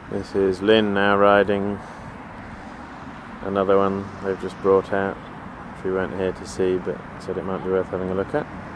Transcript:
This is Lynn now riding another one they've just brought out, which we weren't here to see but said it might be worth having a look at.